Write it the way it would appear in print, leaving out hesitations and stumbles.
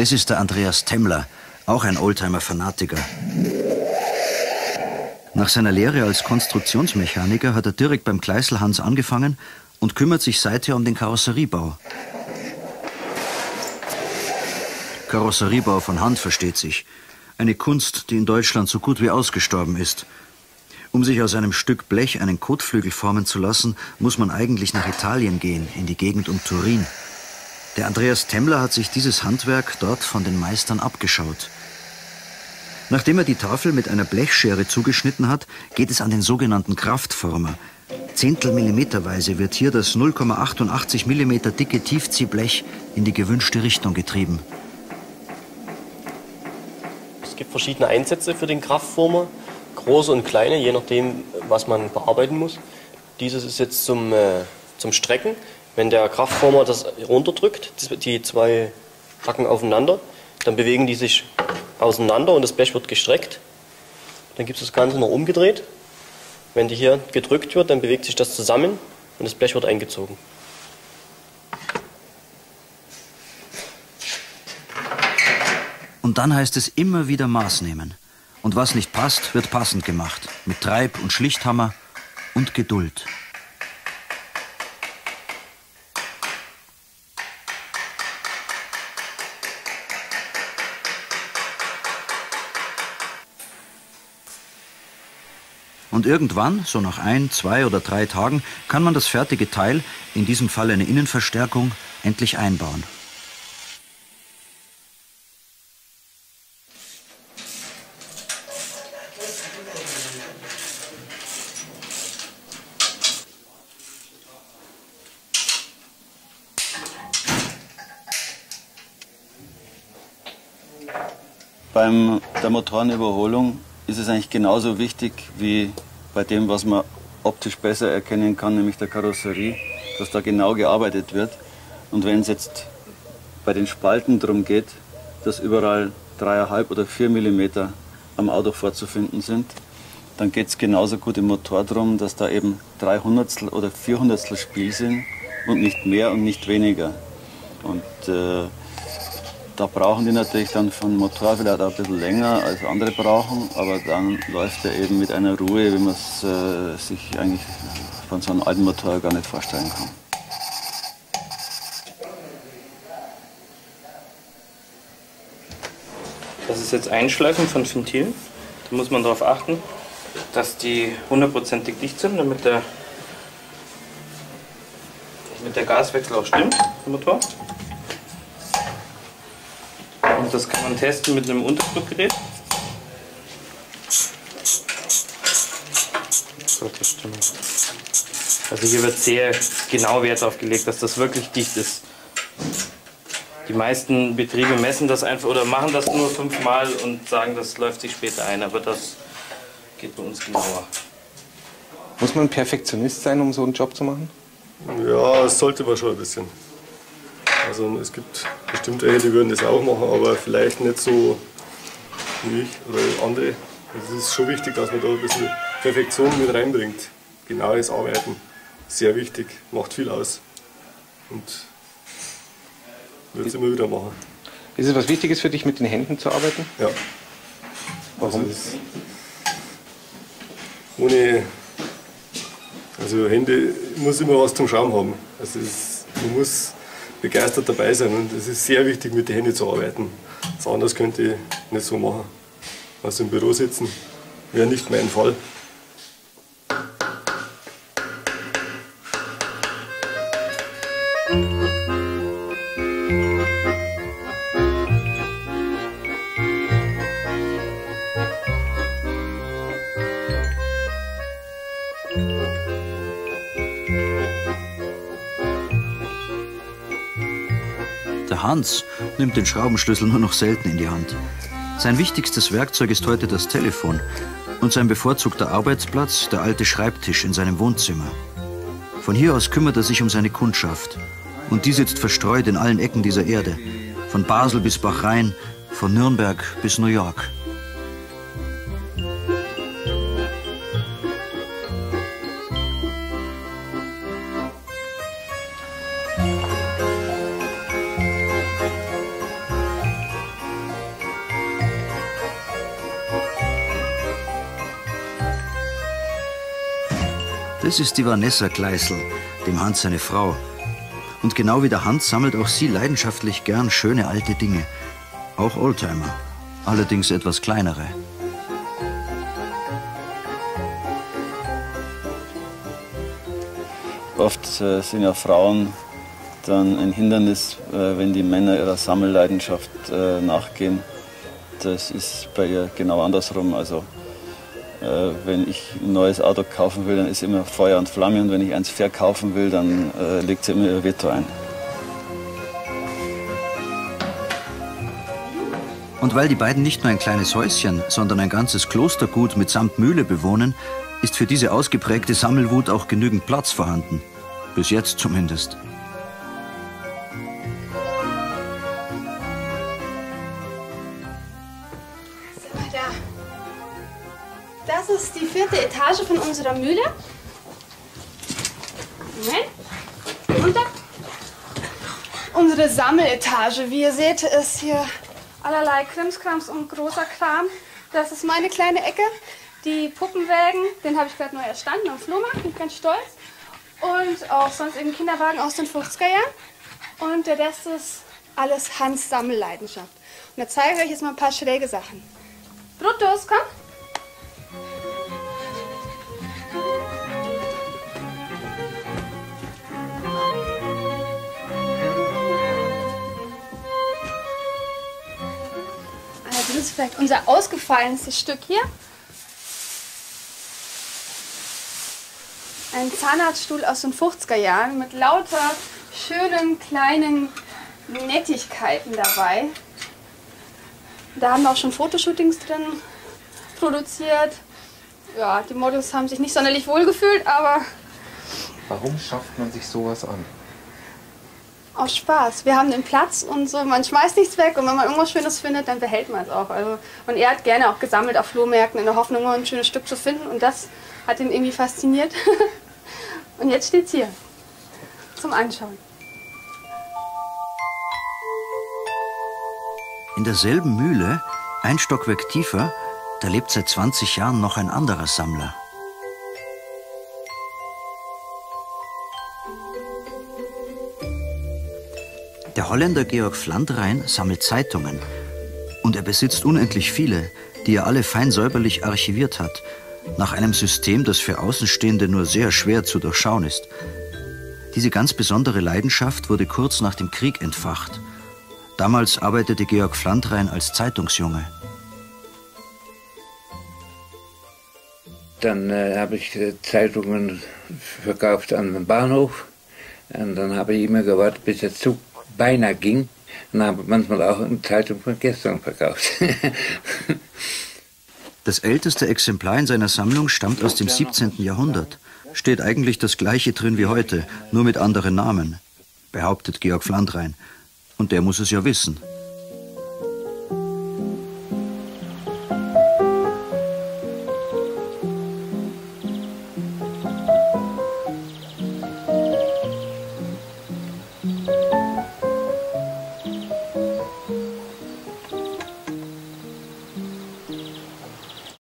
Das ist der Andreas Temmler, auch ein Oldtimer-Fanatiker. Nach seiner Lehre als Konstruktionsmechaniker hat er direkt beim Gleißl-Hans angefangen und kümmert sich seither um den Karosseriebau. Karosseriebau von Hand, versteht sich. Eine Kunst, die in Deutschland so gut wie ausgestorben ist. Um sich aus einem Stück Blech einen Kotflügel formen zu lassen, muss man eigentlich nach Italien gehen, in die Gegend um Turin. Der Andreas Temmler hat sich dieses Handwerk dort von den Meistern abgeschaut. Nachdem er die Tafel mit einer Blechschere zugeschnitten hat, geht es an den sogenannten Kraftformer. Zehntelmillimeterweise wird hier das 0,88 mm dicke Tiefziehblech in die gewünschte Richtung getrieben. Es gibt verschiedene Einsätze für den Kraftformer, große und kleine, je nachdem, was man bearbeiten muss. Dieses ist jetzt zum Strecken. Wenn der Kraftformer das runterdrückt, die zwei Hacken aufeinander, dann bewegen die sich auseinander und das Blech wird gestreckt. Dann gibt es das Ganze noch umgedreht. Wenn die hier gedrückt wird, dann bewegt sich das zusammen und das Blech wird eingezogen. Und dann heißt es immer wieder Maß nehmen. Und was nicht passt, wird passend gemacht. Mit Treib- und Schlichthammer und Geduld. Und irgendwann, so nach 1, 2 oder 3 Tagen, kann man das fertige Teil, in diesem Fall eine Innenverstärkung, endlich einbauen. Bei der Motorenüberholung ist es eigentlich genauso wichtig wie bei dem, was man optisch besser erkennen kann, nämlich der Karosserie, dass da genau gearbeitet wird. Und wenn es jetzt bei den Spalten darum geht, dass überall 3,5 oder 4 mm am Auto vorzufinden sind, dann geht es genauso gut im Motor darum, dass da eben 300 oder 400 Spiel sind und nicht mehr und nicht weniger. Und da brauchen die natürlich dann von Motor vielleicht auch ein bisschen länger als andere brauchen, aber dann läuft er eben mit einer Ruhe, wie man es sich eigentlich von so einem alten Motor gar nicht vorstellen kann. Das ist jetzt Einschleifen von Ventilen. Da muss man darauf achten, dass die 100%ig dicht sind, damit der Gaswechsel auch stimmt im Motor. Und das kann man testen mit einem Unterdruckgerät. Also hier wird sehr genau Wert darauf gelegt, dass das wirklich dicht ist. Die meisten Betriebe messen das einfach oder machen das nur 5-mal und sagen, das läuft sich später ein, aber das geht bei uns genauer. Muss man Perfektionist sein, um so einen Job zu machen? Ja, das sollte man schon ein bisschen. Also es gibt bestimmt welche, die würden das auch machen, aber vielleicht nicht so wie ich oder andere. Also es ist schon wichtig, dass man da ein bisschen Perfektion mit reinbringt. Genaues Arbeiten, sehr wichtig, macht viel aus. Und würde es immer wieder machen. Ist es was Wichtiges für dich, mit den Händen zu arbeiten? Ja. Warum? Also Hände muss immer was zum Schauen haben. Also man muss begeistert dabei sein und es ist sehr wichtig, mit den Händen zu arbeiten. Das anders könnte ich nicht so machen. Also im Büro sitzen wäre nicht mein Fall. Der Hans nimmt den Schraubenschlüssel nur noch selten in die Hand. Sein wichtigstes Werkzeug ist heute das Telefon und sein bevorzugter Arbeitsplatz der alte Schreibtisch in seinem Wohnzimmer. Von hier aus kümmert er sich um seine Kundschaft und die sitzt verstreut in allen Ecken dieser Erde, von Basel bis Bachrhein, von Nürnberg bis New York. Das ist die Vanessa Gleisel, dem Hans seine Frau. Und genau wie der Hans sammelt auch sie leidenschaftlich gern schöne alte Dinge. Auch Oldtimer, allerdings etwas kleinere. Oft sind ja Frauen dann ein Hindernis, wenn die Männer ihrer Sammelleidenschaft nachgehen. Das ist bei ihr genau andersrum. Also wenn ich ein neues Auto kaufen will, dann ist immer Feuer und Flamme. Und wenn ich eins verkaufen will, dann legt sie immer ihr Veto ein. Und weil die beiden nicht nur ein kleines Häuschen, sondern ein ganzes Klostergut mitsamt Mühle bewohnen, ist für diese ausgeprägte Sammelwut auch genügend Platz vorhanden. Bis jetzt zumindest. Das ist die 4. Etage von unserer Mühle. Moment. Runter. Unsere Sammeletage. Wie ihr seht, ist hier allerlei Krimskrams und großer Kram. Das ist meine kleine Ecke. Die Puppenwägen, den habe ich gerade neu erstanden am Flohmarkt, bin ganz stolz. Und auch sonst eben Kinderwagen aus den 50er Jahren. Und der Rest ist alles Hans' Sammelleidenschaft. Und da zeige ich euch jetzt mal ein paar schräge Sachen. Brutus, komm. Also das ist vielleicht unser ausgefallenstes Stück hier. Ein Zahnarztstuhl aus den 50er Jahren mit lauter schönen kleinen Nettigkeiten dabei. Da haben wir auch schon Fotoshootings drin produziert. Ja, die Models haben sich nicht sonderlich wohl gefühlt, aber... Warum schafft man sich sowas an? Aus Spaß. Wir haben den Platz und so, man schmeißt nichts weg und wenn man irgendwas Schönes findet, dann behält man es auch. Also, und er hat gerne auch gesammelt auf Flohmärkten in der Hoffnung, ein schönes Stück zu finden und das hat ihn irgendwie fasziniert. Und jetzt steht es hier zum Anschauen. In derselben Mühle, ein Stockwerk tiefer, da lebt seit 20 Jahren noch ein anderer Sammler. Der Holländer Georg Flandrein sammelt Zeitungen. Und er besitzt unendlich viele, die er alle fein säuberlich archiviert hat, nach einem System, das für Außenstehende nur sehr schwer zu durchschauen ist. Diese ganz besondere Leidenschaft wurde kurz nach dem Krieg entfacht. Damals arbeitete Georg Flandrein als Zeitungsjunge. Dann habe ich Zeitungen verkauft an den Bahnhof. Und dann habe ich immer gewartet, bis der Zug beinahe ging. Und habe manchmal auch eine Zeitung von gestern verkauft. Das älteste Exemplar in seiner Sammlung stammt aus dem 17. Jahrhundert. Steht eigentlich das Gleiche drin wie heute, nur mit anderen Namen, behauptet Georg Flandrein. Und der muss es ja wissen.